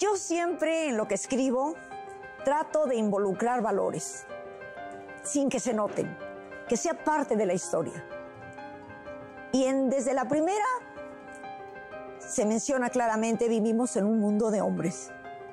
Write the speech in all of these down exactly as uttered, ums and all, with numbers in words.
yo siempre en lo que escribo trato de involucrar valores, sin que se noten, que sea parte de la historia. Y en, desde la primera se menciona claramente, vivimos en un mundo de hombres.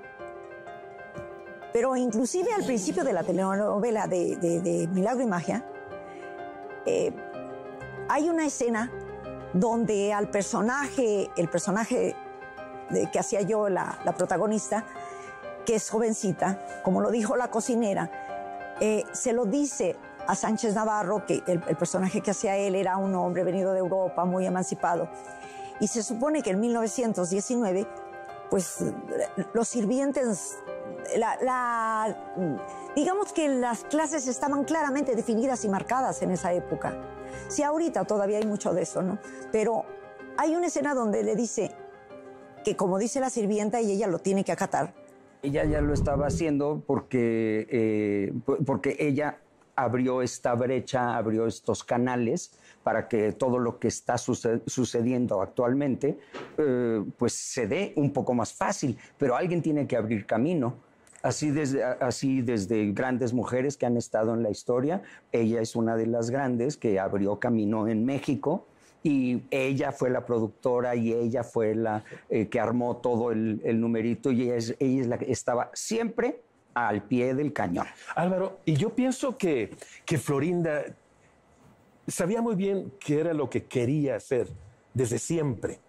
Pero inclusive al principio de la telenovela de, de, de Milagro y Magia, eh, hay una escena donde al personaje, el personaje de, que hacía yo, la, la protagonista, que es jovencita, como lo dijo la cocinera, eh, se lo dice a Sánchez Navarro, que el, el personaje que hacía él era un hombre venido de Europa, muy emancipado. Y se supone que en mil novecientos diecinueve, pues los sirvientes, la, la, digamos que las clases estaban claramente definidas y marcadas en esa época. Sí, ahorita todavía hay mucho de eso, ¿no? Pero hay una escena donde le dice que, como dice la sirvienta, y ella lo tiene que acatar. Ella ya lo estaba haciendo porque, eh, porque ella abrió esta brecha, abrió estos canales para que todo lo que está suced sucediendo actualmente eh, pues se dé un poco más fácil, pero alguien tiene que abrir camino. Así desde, así desde grandes mujeres que han estado en la historia, ella es una de las grandes que abrió camino en México y ella fue la productora y ella fue la eh, que armó todo el, el numerito y ella es, ella es la que estaba siempre al pie del cañón. Álvaro, y yo pienso que, que Florinda sabía muy bien qué era lo que quería hacer desde siempre,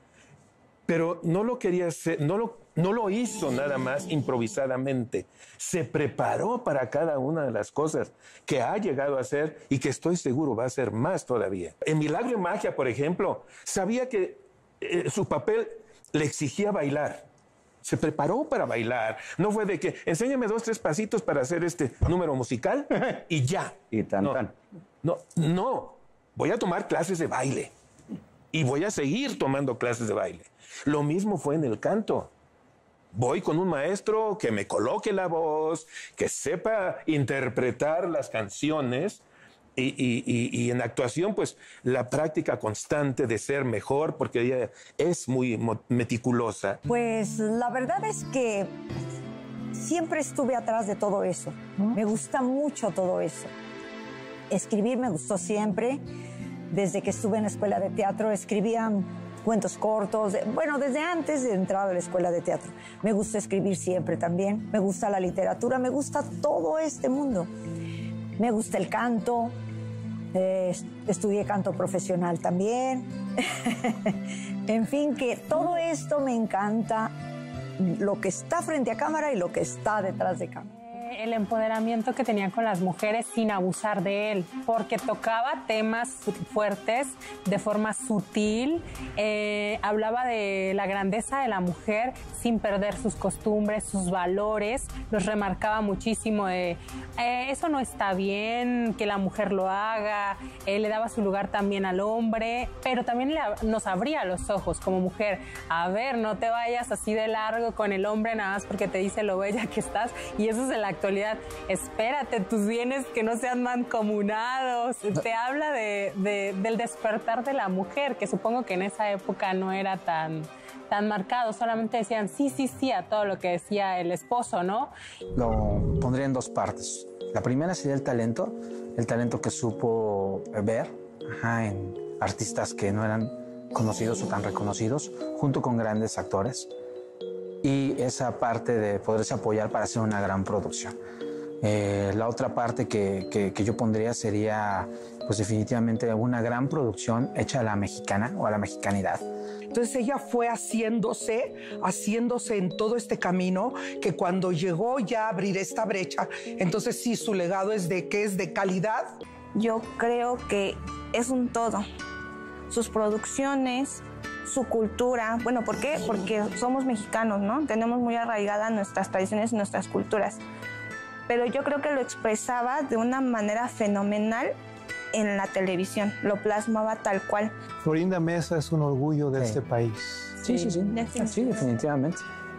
pero no lo quería hacer, no lo, no lo hizo nada más improvisadamente. Se preparó para cada una de las cosas que ha llegado a hacer y que estoy seguro va a hacer más todavía. En Milagro y Magia, por ejemplo, sabía que eh, su papel le exigía bailar. Se preparó para bailar. No fue de que enséñame dos, tres pasitos para hacer este número musical y ya. Y tan, no, tan. No, no. Voy a tomar clases de baile y voy a seguir tomando clases de baile. Lo mismo fue en el canto. Voy con un maestro que me coloque la voz, que sepa interpretar las canciones. Y, y, y, y en actuación, pues, la práctica constante de ser mejor, porque ella es muy meticulosa. Pues la verdad es que siempre estuve atrás de todo eso. ¿Mm? Me gusta mucho todo eso. Escribir me gustó siempre. Desde que estuve en la escuela de teatro, escribía cuentos cortos. Bueno, desde antes de entrar a la escuela de teatro. Me gusta escribir siempre también. Me gusta la literatura, me gusta todo este mundo. Me gusta el canto, eh, estudié canto profesional también. En fin, que todo esto me encanta, lo que está frente a cámara y lo que está detrás de cámara. El empoderamiento que tenía con las mujeres sin abusar de él, porque tocaba temas fuertes de forma sutil, eh, hablaba de la grandeza de la mujer sin perder sus costumbres, sus valores, los remarcaba muchísimo de eh, eso no está bien, que la mujer lo haga, eh, le daba su lugar también al hombre, pero también le, nos abría los ojos como mujer, a ver, no te vayas así de largo con el hombre nada más porque te dice lo bella que estás, y eso es el actualidad. Espérate, tus bienes que no sean mancomunados. Te habla de, de, del despertar de la mujer, que supongo que en esa época no era tan, tan marcado. Solamente decían sí, sí, sí a todo lo que decía el esposo, ¿no? Lo pondría en dos partes. La primera sería el talento, el talento que supo ver ajá, en artistas que no eran conocidos o tan reconocidos, junto con grandes actores. Y esa parte de poderse apoyar para hacer una gran producción. Eh, la otra parte que, que, que yo pondría sería, pues definitivamente una gran producción hecha a la mexicana o a la mexicanidad. Entonces ella fue haciéndose, haciéndose en todo este camino, que cuando llegó ya a abrir esta brecha, entonces sí, su legado es de que es de calidad. Yo creo que es un todo. Sus producciones, su cultura. Bueno, ¿por qué? Porque somos mexicanos, ¿no? Tenemos muy arraigadas nuestras tradiciones y nuestras culturas. Pero yo creo que lo expresaba de una manera fenomenal en la televisión. Lo plasmaba tal cual. Florinda Mesa es un orgullo de sí. este país. Sí, sí, sí. Sí, sí, definitivamente.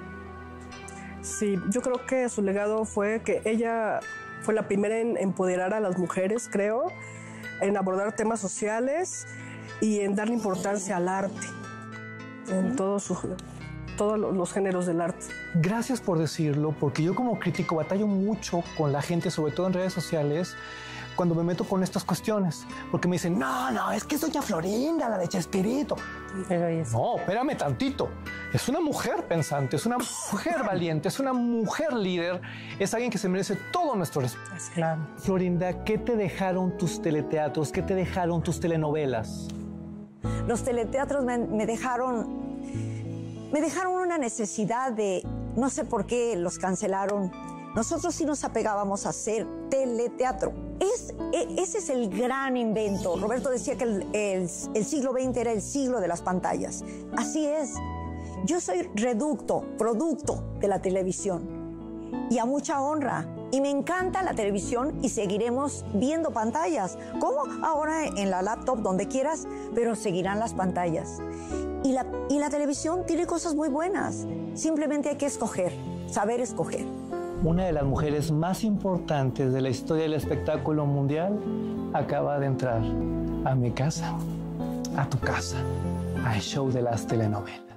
Sí, yo creo que su legado fue que ella fue la primera en empoderar a las mujeres, creo, en abordar temas sociales y en darle importancia al arte. En todo su, todos los géneros del arte. Gracias por decirlo, porque yo como crítico batallo mucho con la gente, sobre todo en redes sociales, cuando me meto con estas cuestiones, porque me dicen, no, no, es que es doña Florinda, la de Chespirito. Pero es... No, espérame tantito. Es una mujer pensante, es una mujer valiente, es una mujer líder, es alguien que se merece todo nuestro respeto. Es claro. Florinda, ¿qué te dejaron tus teleteatros? ¿Qué te dejaron tus telenovelas? Los teleteatros me, me dejaron, me dejaron una necesidad de, no sé por qué los cancelaron. Nosotros sí nos apegábamos a hacer teleteatro. Es, e, ese es el gran invento. Roberto decía que el, el, el siglo veinte era el siglo de las pantallas. Así es. Yo soy reducto, producto de la televisión. Y a mucha honra. Y me encanta la televisión y seguiremos viendo pantallas. Como ahora en la laptop, donde quieras, pero seguirán las pantallas. Y la, y la televisión tiene cosas muy buenas. Simplemente hay que escoger, saber escoger. Una de las mujeres más importantes de la historia del espectáculo mundial acaba de entrar a mi casa, a tu casa, al show de las telenovelas.